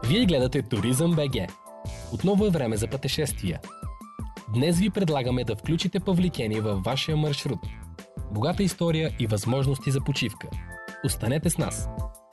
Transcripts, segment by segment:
Вие гледате Туризъм БГ. Отново е време за пътешествия. Днес ви предлагаме да включите Павликени във вашия маршрут. Богата история и възможности за почивка. Останете с нас!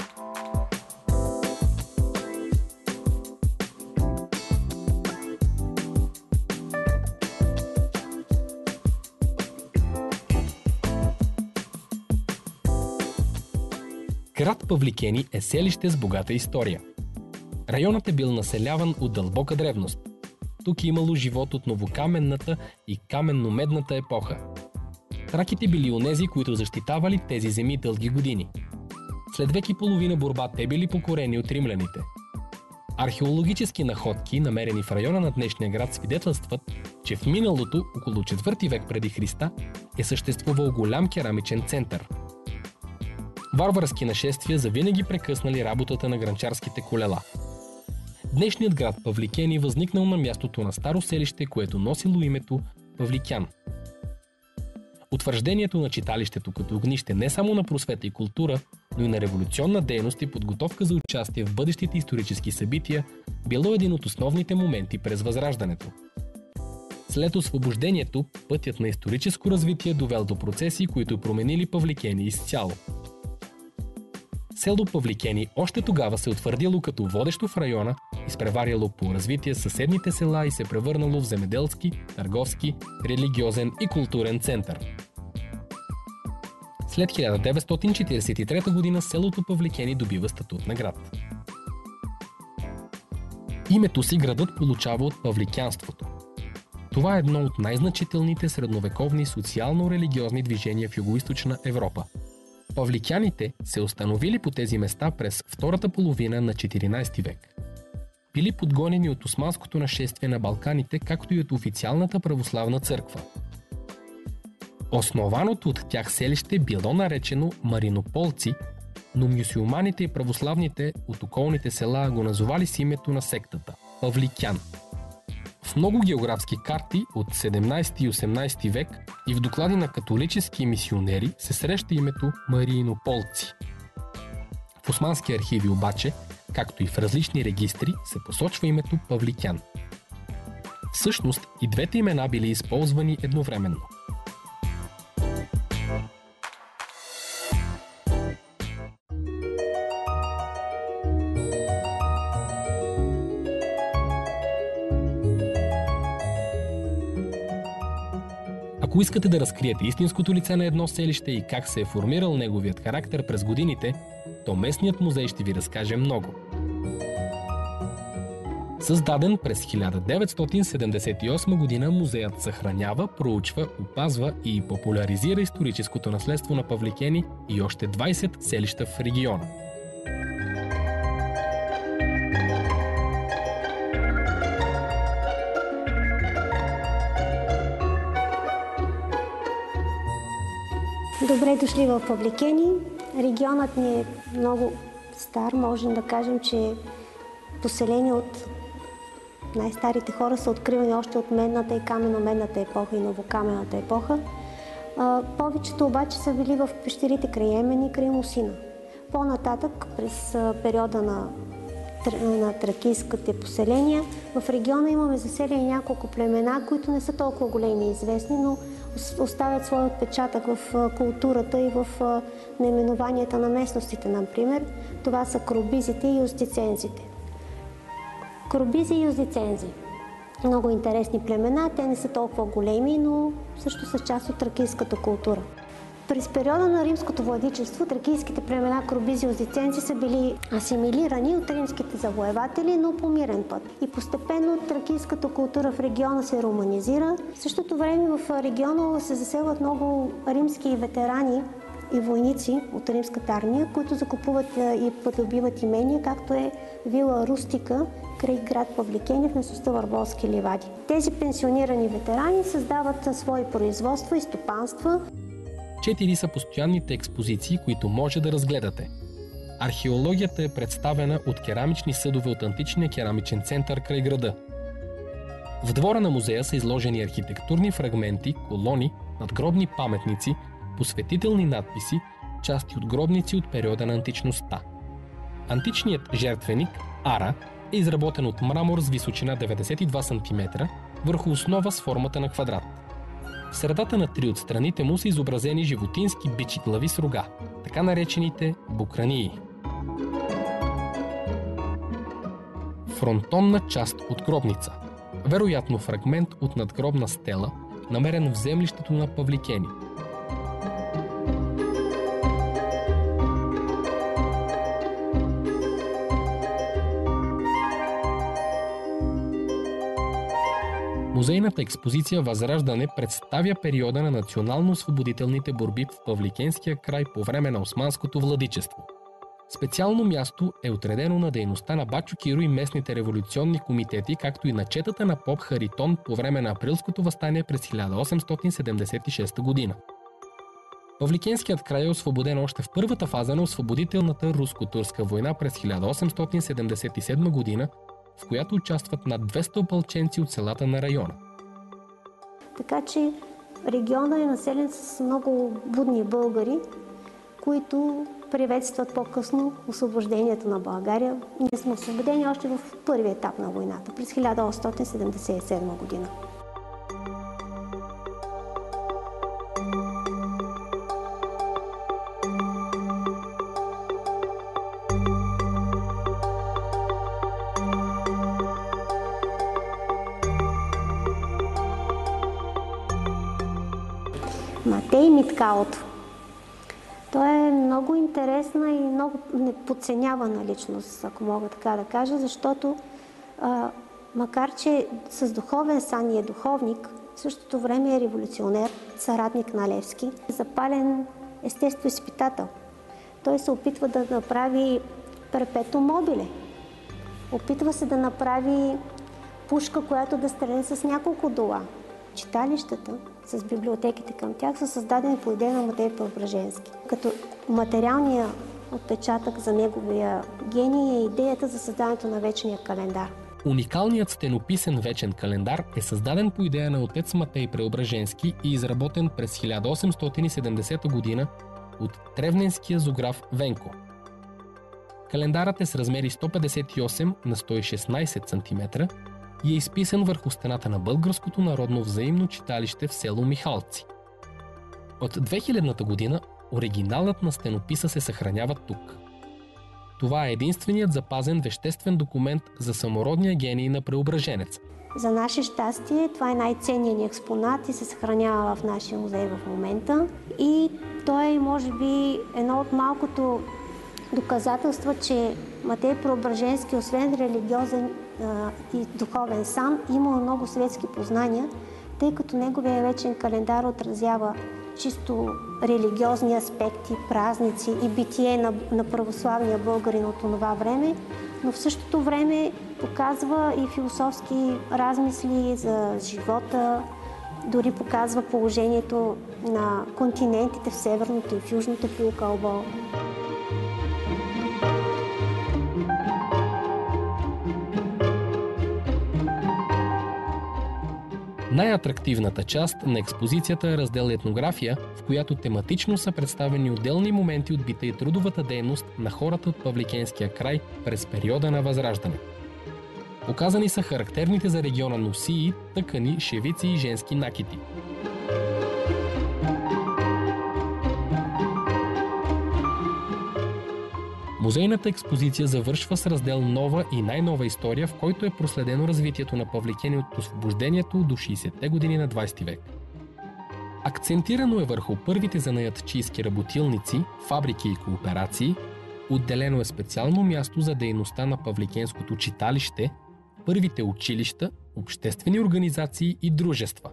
Град Павликени е селище с богата история. Районът е бил населяван от дълбока древност. Тук е имало живот от новокаменната и каменно-медната епоха. Траките били онези, които защитавали тези земи дълги години. След век и половина борба те били покорени от римляните. Археологически находки, намерени в района на днешния град, свидетелстват, че в миналото, около 4 век преди Христа, е съществувал голям керамичен център. Варварски нашествия завинаги прекъснали работата на гранчарските колела. Днешният град Павликени възникнал на мястото на старо селище, което носило името Павликян. Утвърждението на читалището като огнище не само на просвета и култура, но и на революционна дейност и подготовка за участие в бъдещите исторически събития било един от основните моменти през Възраждането. След освобождението, пътят на историческо развитие довел до процеси, които променили Павликени изцяло. Село Павликени още тогава се утвърдило като водещо в района, изпреварило по развитие съседните села и се превърнало в земеделски, търговски, религиозен и културен център. След 1943 г. селото Павликени добива статут на град. Името си градът получава от павликянството. Това е едно от най-значителните средновековни социално-религиозни движения в Югоизточна Европа. Павликяните се установили по тези места през втората половина на 14 век. Били подгонени от османското нашествие на Балканите, както и от официалната православна църква. Основаното от тях селище било наречено Маринополци, но мюсюлманите и православните от околните села го назовали с името на сектата – Павликян. В много географски карти от 17 и 18 век и в доклади на католически мисионери се среща името Маринополци. В османски архиви обаче, както и в различни регистри, се посочва името Павликян. Всъщност и двете имена били използвани едновременно. Ако искате да разкриете истинското лице на едно селище и как се е формирал неговият характер през годините, то местният музей ще ви разкаже много. Създаден през 1978 година, музеят съхранява, проучва, опазва и популяризира историческото наследство на Павликени и още 20 селища в региона. Добре дошли в Павликени. Регионът ни е много стар. Можем да кажем, че поселения от най-старите хора са откривани още от медната и каменно-медната епоха и новокаменната епоха. Повечето обаче са били в пещерите край Емен и край Мусина. По-нататък, през периода на тракийските поселения, в региона имаме заселени няколко племена, които не са толкова големи и известни, но оставят своя отпечатък в културата и в наименованията на местностите, например. Това са кробизите и юздицензите. Кробизи и юздицензи. Много интересни племена, те не са толкова големи, но също са част от тракийската култура. През периода на римското владичество тракийските племена кробизи и юздицензи са били асимилирани от римските завоеватели, но по мирен път. И постепенно тракийската култура в региона се романизира. В същото време в региона се заселват много римски ветерани и войници от римската армия, които закупуват и придобиват имения, както е вила Рустика край град Павликени в местността Върбовски ливади. Тези пенсионирани ветерани създават свои производства и стопанства. 4 са постоянните експозиции, които може да разгледате. Археологията е представена от керамични съдове от античния керамичен център край града. В двора на музея са изложени архитектурни фрагменти, колони, надгробни паметници, посветителни надписи, части от гробници от периода на античността. Античният жертвеник Ара е изработен от мрамор с височина 92 см върху основа с формата на квадрат. В средата на три от страните му са изобразени животински бичи глави с рога, така наречените букрании. Фронтонна част от гробница. Вероятно фрагмент от надгробна стела, намерен в землището на Павликени. Музейната експозиция Възраждане представя периода на национално-освободителните борби в Павликенския край по време на османското владичество. Специално място е отредено на дейността на Бачо Киро и местните революционни комитети, както и на четата на поп Харитон по време на Априлското въстание през 1876 година. Павликенският край е освободен още в първата фаза на освободителната руско-турска война през 1877 година, в която участват над 200 опълченци от селата на района. Така че региона е населен с много будни българи, които приветстват по-късно освобождението на България. Ние сме освободени още в първи етап на войната, през 1877 година. Матей Миткалото. Той е много интересна и много неподценявана личност, ако мога така да кажа, защото макар че с духовен сан и е духовник, в същото време е революционер, съратник на Левски, запален естествоизпитател. Той се опитва да направи перпетум мобиле. Опитва се да направи пушка, която да стреля с няколко дола. Читалищата с библиотеките към тях са създадени по идея на Матей Преображенски. Като материалният отпечатък за неговия гений е идеята за създаването на вечния календар. Уникалният стенописен вечен календар е създаден по идея на отец Матей Преображенски и изработен през 1870 година от тревненския зограф Венко. Календарът е с размери 158 на 116 см и е изписан върху стената на Българското народно взаимно читалище в село Михалци. От 2000-та година оригиналът на стенописа се съхранява тук. Това е единственият запазен веществен документ за самородния гений на Преображенец. За наше щастие това е най-ценният ни експонат и се съхранява в нашия музей в момента. И той е, може би, едно от малкото доказателства, че Матей Преображенски, освен религиозен и духовен сам, има много светски познания, тъй като неговия вечен календар отразява чисто религиозни аспекти, празници и битие на православния българин от това време, но в същото време показва и философски размисли за живота, дори показва положението на континентите в северното и в южното полукълбо. Най-атрактивната част на експозицията е раздел етнография, в която тематично са представени отделни моменти от бита и трудовата дейност на хората от Павликенския край през периода на Възраждане. Показани са характерните за региона носии, тъкани, шевици и женски накити. Музейната експозиция завършва с раздел Нова и най-нова история, в който е проследено развитието на Павликени от освобождението до 60-те години на 20 век. Акцентирано е върху първите занаятчийски работилници, фабрики и кооперации, отделено е специално място за дейността на Павликенското читалище, първите училища, обществени организации и дружества.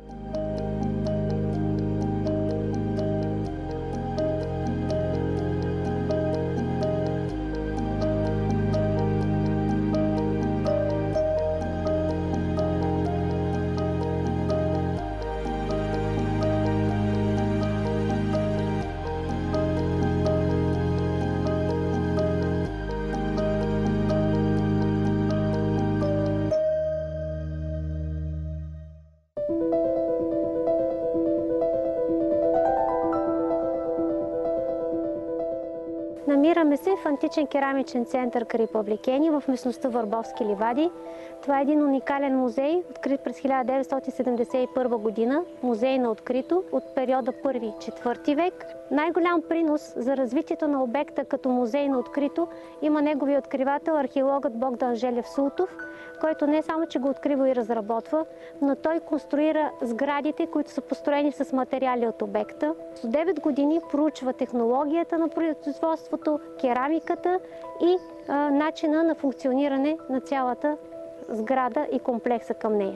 Намираме се в античен керамичен център край Павликени в местността Върбовски ливади. Това е един уникален музей, открит през 1971 година, музей на открито от периода 1-4 век. Най-голям принос за развитието на обекта като музей на открито има неговия откривател, археологът Богдан Желев Султов, който не само, че го открива и разработва, но той конструира сградите, които са построени с материали от обекта. С 9 години проучва технологията на производството, керамиката и начина на функциониране на цялата сграда и комплекса към нея.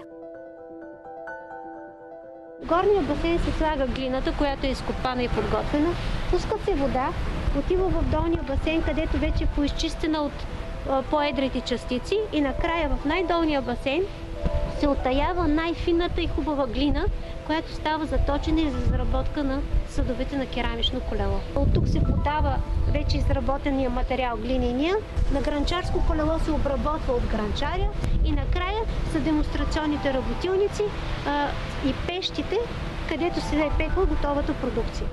В горния басейн се слага глината, която е изкопана и подготвена. Пуска се вода, отива в долния басейн, където вече е поизчистена от по-едрите частици и накрая в най-долния басейн се оттаява най-финната и хубава глина, която става за точене и за заработка на съдовете на керамично колело. От тук се подава вече изработения материал глиния, на гранчарско колело се обработва от гранчаря и накрая са демонстрационните работилници и пещите, където се запеква готовата продукция.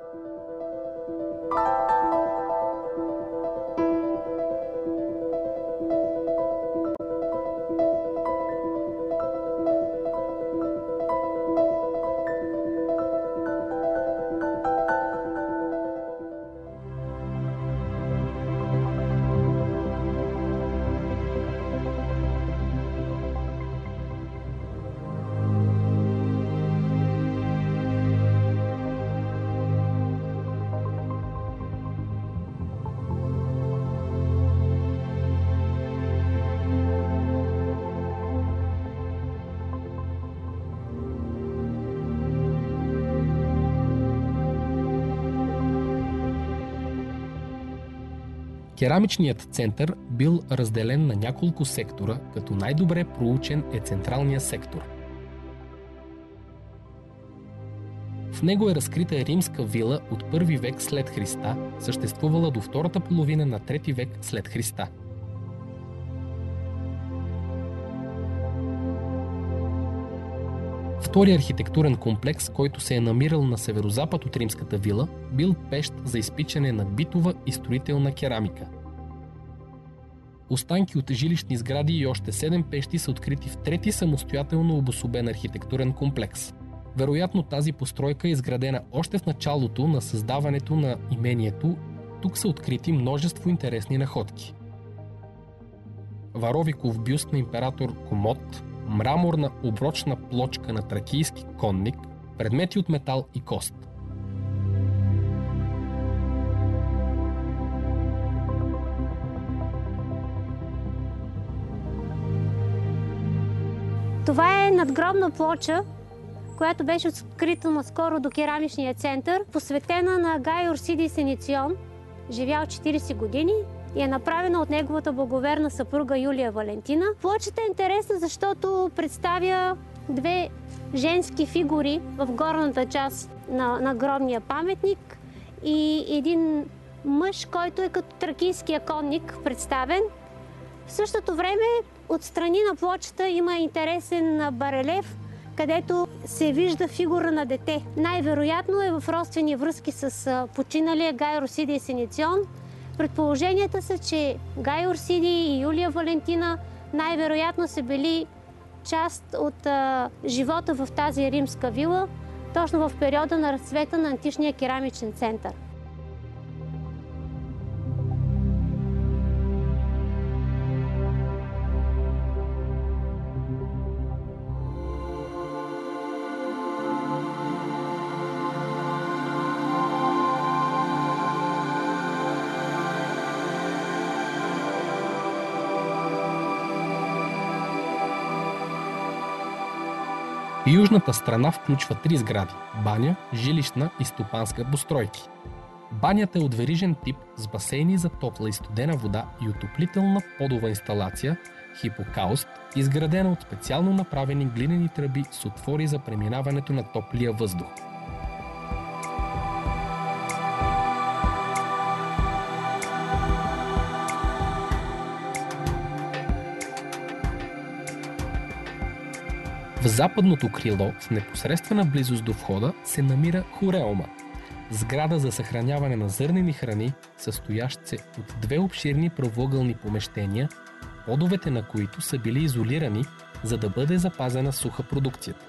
Керамичният център бил разделен на няколко сектора, като най-добре проучен е централния сектор. В него е разкрита римска вила от 1 век след Христа, съществувала до втората половина на 3 век след Христа. Втори архитектурен комплекс, който се е намирал на северозапад от римската вила, бил пещ за изпичане на битова и строителна керамика. Останки от жилищни сгради и още 7 пещи са открити в трети самостоятелно обособен архитектурен комплекс. Вероятно тази постройка е изградена още в началото на създаването на имението. Тук са открити множество интересни находки. Варовиков бюст на император Комод, мраморна оброчна плочка на тракийски конник, предмети от метал и кост. Това е надгробна плоча, която беше открита наскоро до керамичния център, посветена на Гай Орсидий Сенецион, живял 40 години и е направена от неговата благоверна съпруга Юлия Валентина. Плочата е интересна, защото представя 2 женски фигури в горната част на гробния паметник и един мъж, който е като тракийския конник представен. В същото време отстрани на плочата има интересен барелев, където се вижда фигура на дете. Най-вероятно е в родствени връзки с починалия Гай Орсидий Сенецион. Предположенията са, че Гай Орсидий и Юлия Валентина най-вероятно са били част от живота в тази римска вила, точно в периода на разцвета на античния керамичен център. Южната страна включва 3 сгради – баня, жилищна и стопанска постройки. Банята е от верижен тип с басейни за топла и студена вода и отоплителна подова инсталация – хипокауст, изградена от специално направени глинени тръби с отвори за преминаването на топлия въздух. В западното крило, в непосредствена близост до входа, се намира хореума. сграда за съхраняване на зърнени храни, състоящ се от две обширни правоъгълни помещения, подовете на които са били изолирани, за да бъде запазена суха продукцията.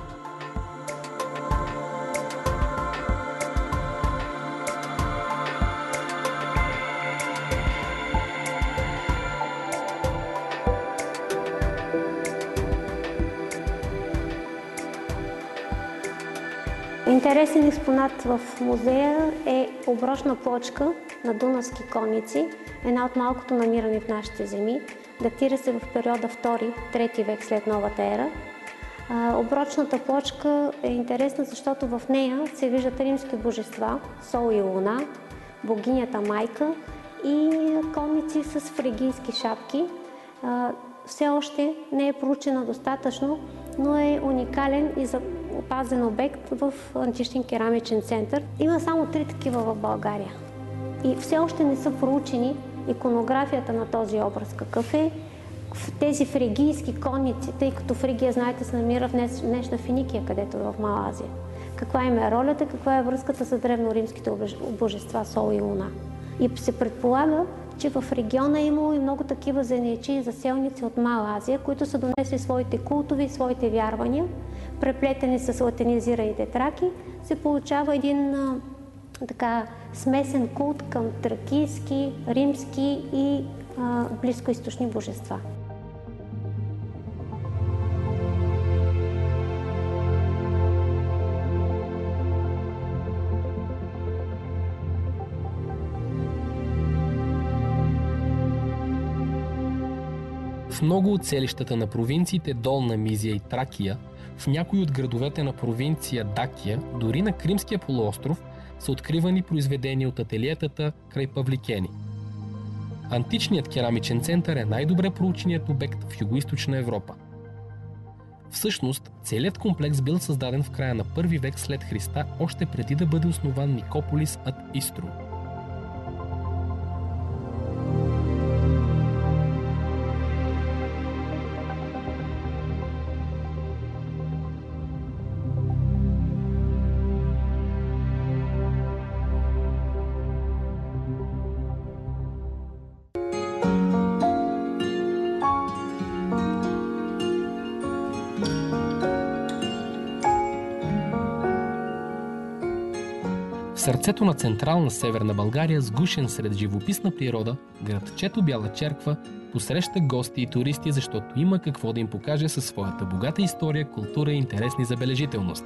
Интересен експонат в музея е оброчна плочка на дунавски конници, една от малкото намирани в нашите земи. Датира се в периода 2-3 век след новата ера. Оброчната плочка е интересна, защото в нея се виждат римски божества, Сол и Луна, богинята Майка и конници с фригийски шапки. Все още не е проучена достатъчно, но е уникален и опазен обект в античен керамичен център. Има само 3 такива в България. И все още не са проучени иконографията на този образ. Какъв е тези фригийски конници, тъй като Фригия, знаете, се намира в днешна Финикия, където е в Мала Азия. Каква им е ролята, каква е връзката с древноримските божества Сол и Луна. И се предполага, че в региона е имало и много такива занаятчии и заселници от Мала Азия, които са донесли своите култови, своите вярвания, преплетени с латинизираните траки, се получава един смесен култ към тракийски, римски и близкоизточни божества. В много от селищата на провинциите Долна Мизия и Тракия, в някои от градовете на провинция Дакия, дори на Кримския полуостров, са откривани произведения от ателиетата край Павликени. Античният керамичен център е най-добре проученият обект в Югоизточна Европа. Всъщност, целият комплекс бил създаден в края на 1 век след Христа, още преди да бъде основан Никополис ад Иструм. В сърцето на централна северна България, сгушен сред живописна природа, градчето Бяла черква посреща гости и туристи, защото има какво да им покаже със своята богата история, култура и интересни забележителности.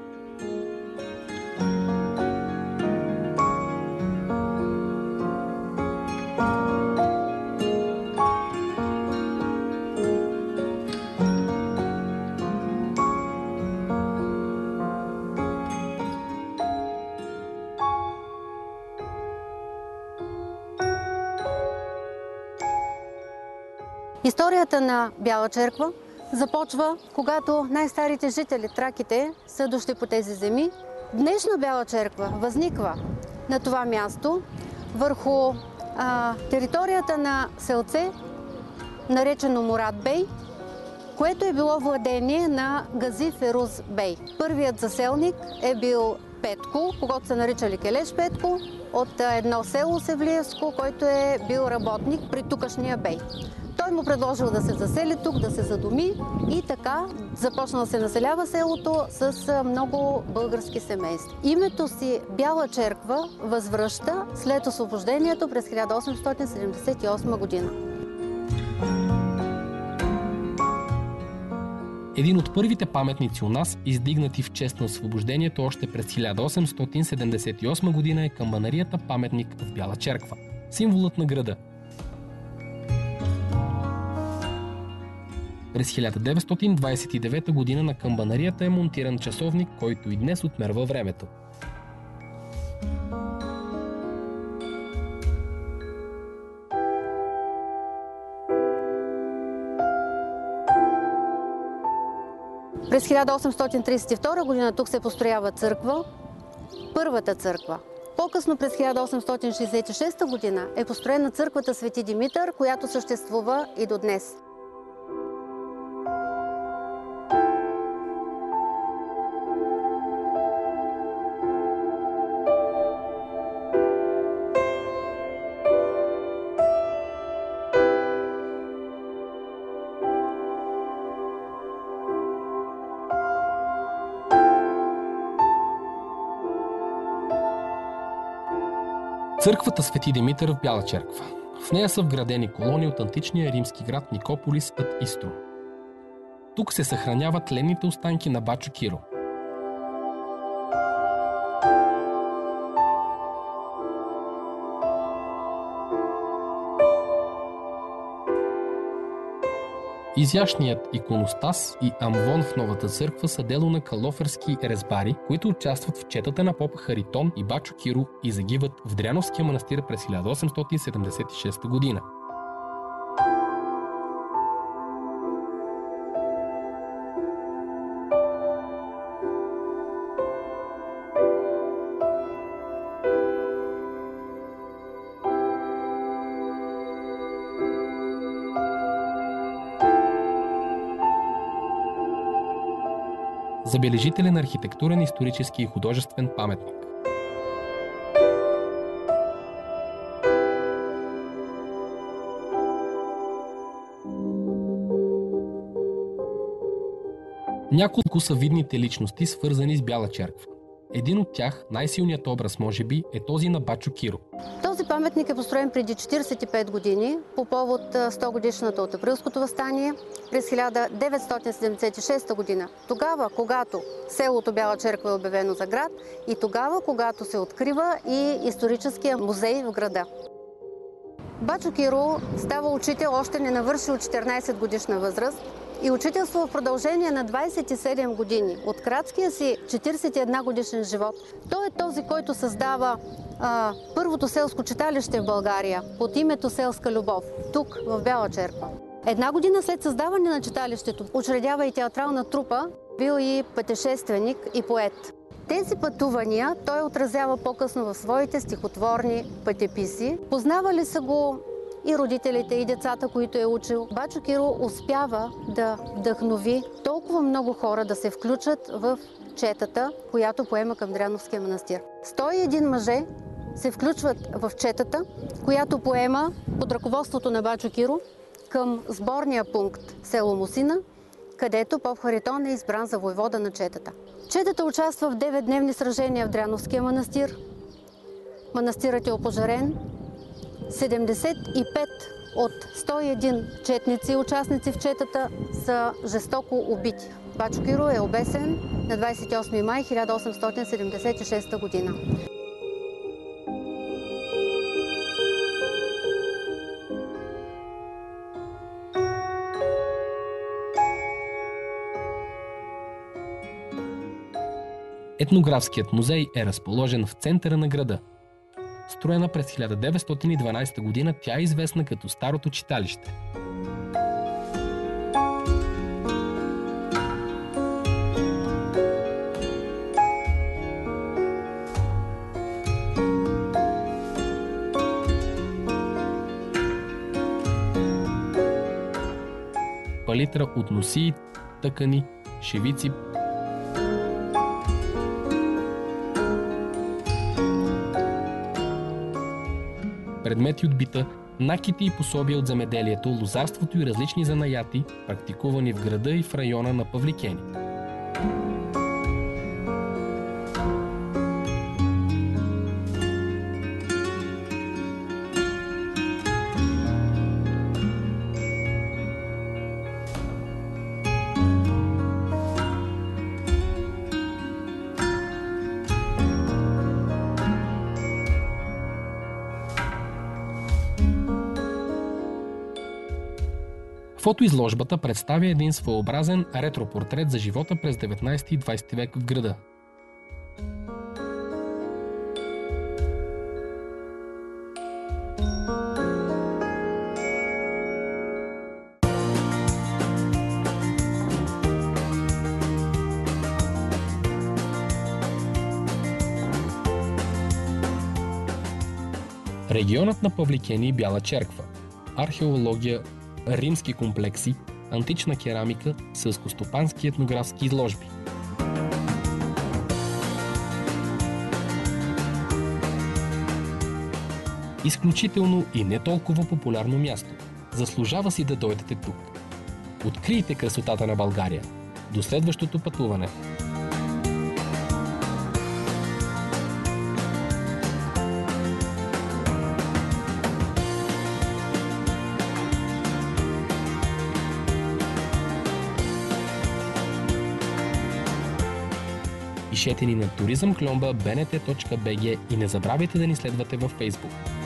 Историята на Бяла черква започва, когато най-старите жители, траките, са дошли по тези земи. Днешна Бяла черква възниква на това място върху територията на селце, наречено Мурад бей, което е било владение на Гази Феруз бей. Първият заселник е бил Петко, когато се наричали Келеш Петко, от едно село Севлиевско, който е бил работник при тукашния бей. Той му предложил да се засели тук, да се задоми и така започна да се населява селото с много български семейства. Името си Бяла черква възвръща след освобождението през 1878 година. Един от първите паметници у нас, издигнати в чест на освобождението още през 1878 година, е камбанарията паметник в Бяла черква, символът на града. През 1929 година на камбанарията е монтиран часовник, който и днес отмерва времето. През 1832 година тук се построява църква, първата църква. По-късно през 1866 година е построена църквата Свети Димитър, която съществува и до днес. Църквата Свети Димитър в Бяла Черква. В нея са вградени колони от античния римски град Никополис ад Иструм. Тук се съхраняват тленните останки на Бачо Киро. Изящният иконостас и амвон в новата църква са дело на калоферски резбари, които участват в четата на попа Харитон и Бачо Киро и загиват в Дряновския манастир през 1876 година. Забележителен архитектурен, исторически и художествен паметник. Няколко са видните личности, свързани с Бяла Черква. Един от тях, най-силният образ може би, е този на Бачо Киро. Този паметник е построен преди 45 години по повод 100 годишната от Априлското въстание през 1976 година. Тогава, когато селото Бяла Черква е обявено за град и тогава, когато се открива и историческия музей в града. Бачо Киро става учител още не навършил 14 годишна възраст и учителство в продължение на 27 години. От краткия си 41 годишен живот той е този, който създава първото селско читалище в България под името Селска любов, тук в Бяла Черква. Една година след създаване на читалището учредява и театрална трупа, бил и пътешественик и поет. Тези пътувания той отразява по-късно в своите стихотворни пътеписи. Познавали са го и родителите, и децата, които е учил. Бачо Киро успява да вдъхнови толкова много хора да се включат в четата, която поема към Дряновския манастир. 101 мъже се включват в четата, която поема под ръководството на Бачо Киро към сборния пункт село Мусина, където поп Харитон е избран за войвода на четата. Четата участва в 9-дневни сражения в Дряновския манастир. Манастирът е опожарен. 75 от 101 четници, участници в четата, са жестоко убити. Бачо Киро е обесен на 28 май 1876 година. Етнографският музей е разположен в центъра на града. Строена през 1912 година, тя е известна като Старото читалище. Палитра от носии, тъкани, шевици, предмети от бита, накити и пособия от земеделието, лозарството и различни занаяти, практикувани в града и в района на Павликени. Фотоизложбата представя един своеобразен ретропортрет за живота през 19 и 20 век в града. Регионът на Павликени и Бяла Черква. Археология, римски комплекси, антична керамика, селскостопански етнографски изложби. Изключително и не толкова популярно място. Заслужава си да дойдете тук. Открийте красотата на България. До следващото пътуване! Пишете ни на turizmklomba.bnt.bg и не забравяйте да ни следвате във Facebook.